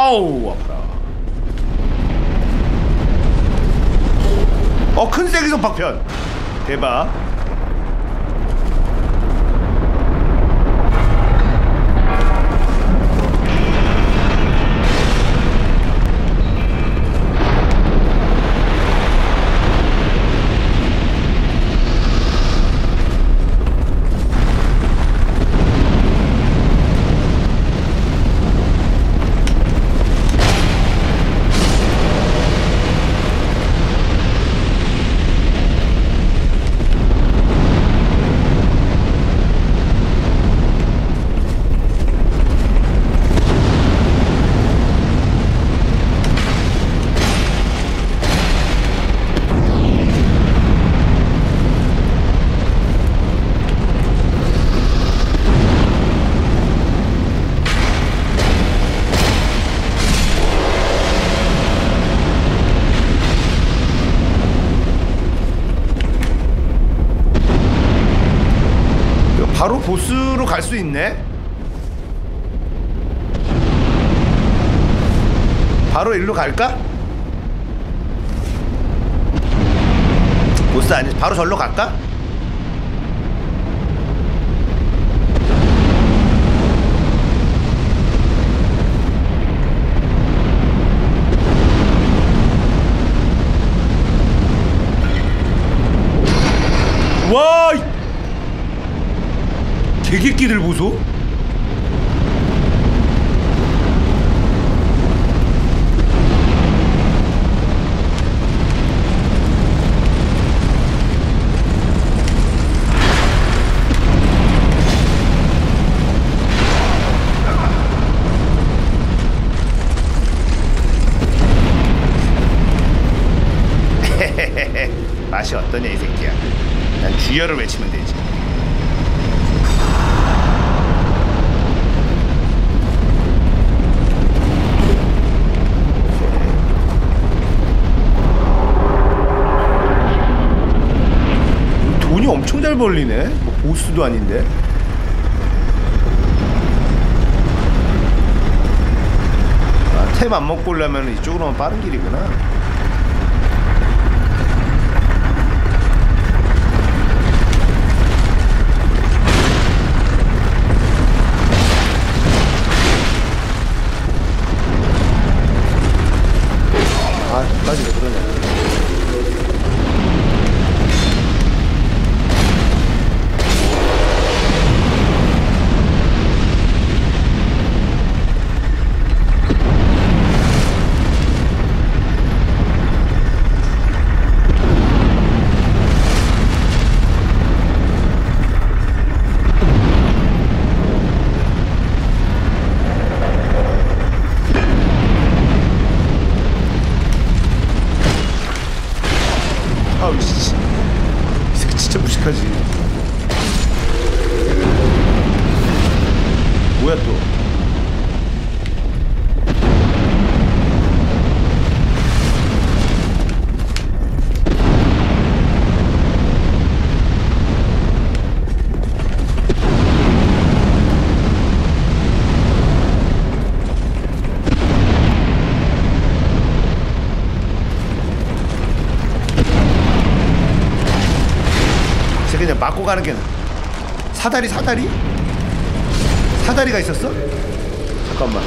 아우 아파라. 큰 세기선 박편 대박. 바로 보스로 갈 수 있네? 바로 일로 갈까? 보스 아니, 바로 절로 갈까? 와! 개개끼들 보소? 맛이 어떠냐 이 새끼야. 난 주여를 외치면 되지. 돈이 엄청 잘 벌리네. 뭐 보스도 아닌데. 아, 템 안 먹고 오려면 이쪽으로 하면 빠른 길이구나. 까지 왜 그러냐. 아우 씨, 이 새끼 진짜 무식하지. 뭐야 또? 그냥 맞고 가는 게 사다리? 사다리가 있었어? 잠깐만.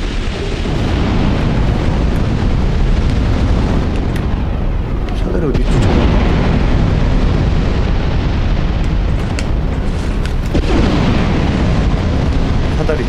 사다리 어디 있지? 사다리.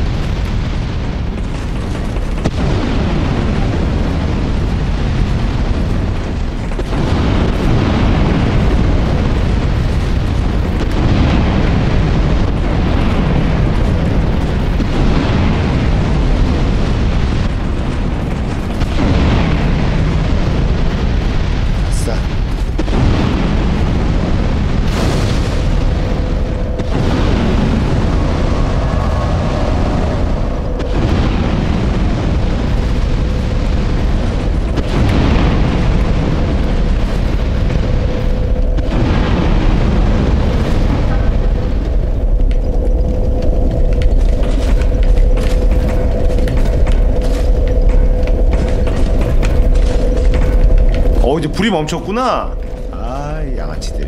이제 불이 멈췄구나. 아, 이 양아치들.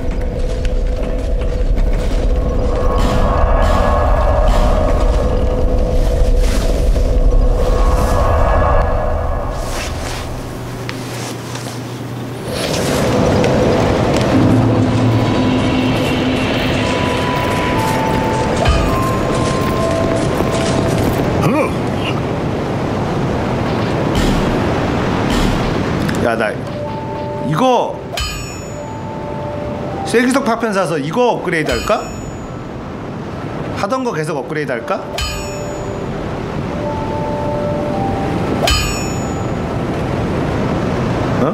야, 나 이거 쐐기석 파편 사서 이거 업그레이드 할까? 하던 거 계속 업그레이드 할까? 어?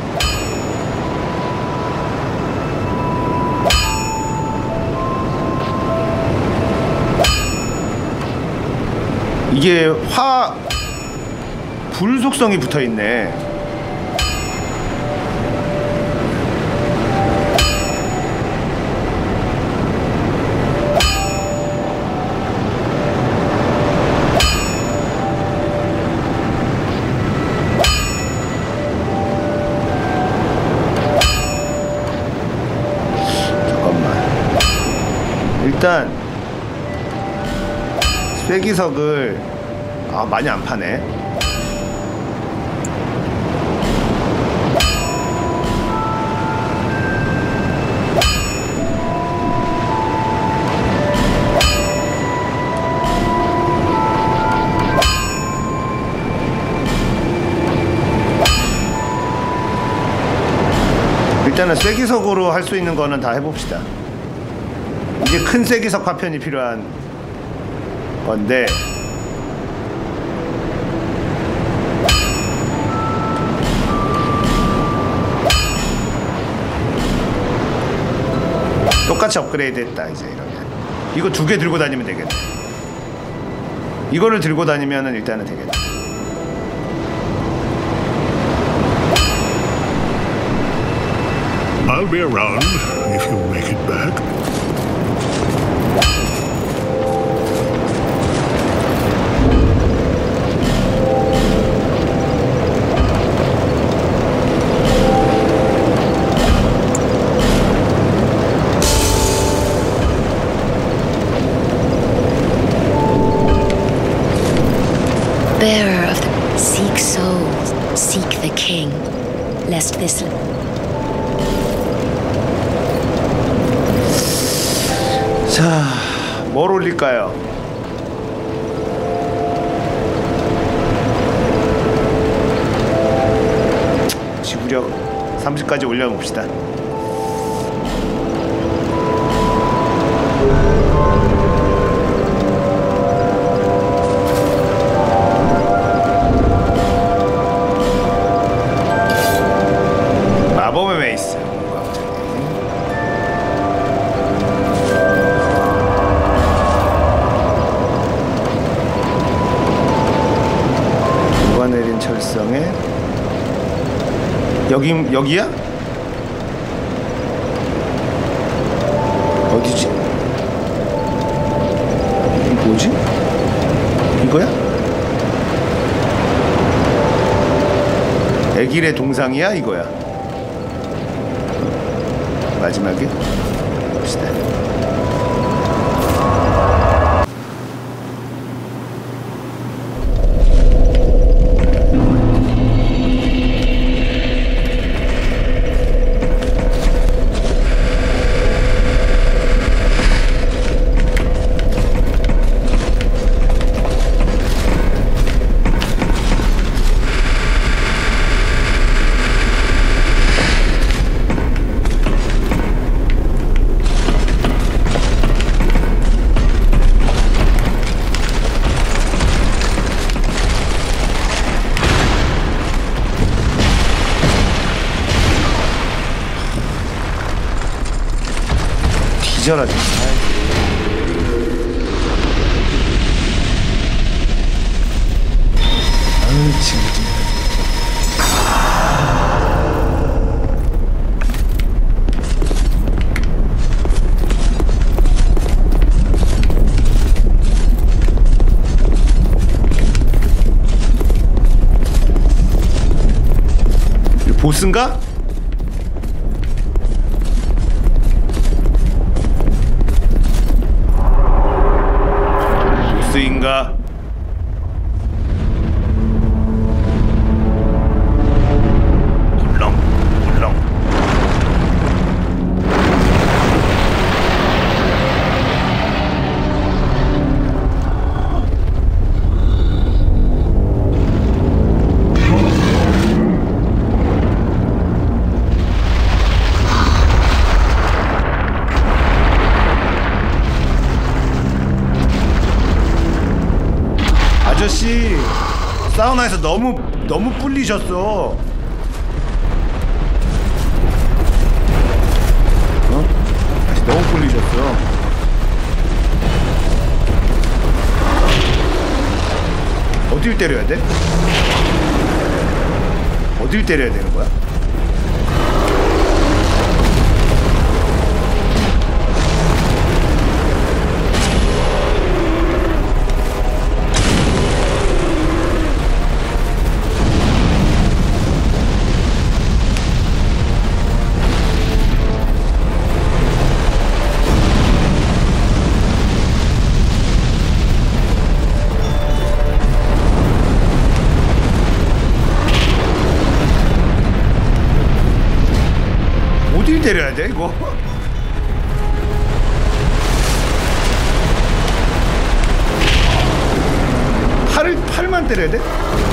이게 불 속성이 붙어 있네. 일단 쐐기석을 많이 안 파네. 일단은 쐐기석으로 할 수 있는 거는 다 해봅시다. 이제 큰 쐐기석 파편이 필요한 건데 똑같이 업그레이드 했다. 이제 이러면 이거 2개 들고 다니면 되겠네. 이거를 들고 다니면은 일단은 되겠네. I'll be around if you make it back. Bearer of the seek souls, seek the king, lest this. 자, 뭘 올릴까요? 지구력 30까지 올려봅시다. 마법의 메이스. 녹아내린 철성에 여기야? 어디지? 이거 뭐지? 이거야? 애길의 동상이야? 이거야? 마지막에 봅시다. 기절하지. 아유, 친구들. 보스인가? 보스인가? 울렁울렁. 아저씨 사우나에서 너무 뿔리셨어. 어? 아저씨 너무 뿔리셨어. 어딜 때려야 돼? 어딜 때려야 되는 거야? 어딜 때려야 돼 이거? 팔만 때려야 돼?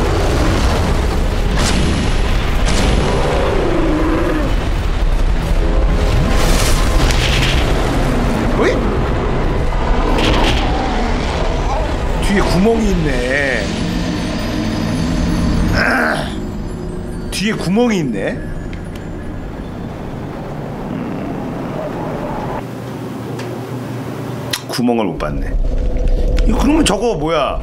어이? 뒤에 구멍이 있네. 뒤에 구멍이 있네. 구멍을 못 봤네. 이거 그러면 저거 뭐야?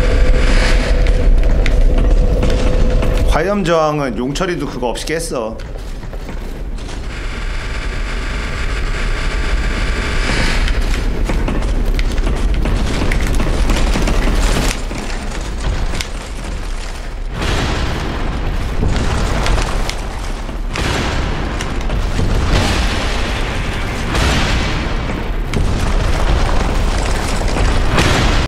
화염 저항은 용철이도 그거 없이 깼어.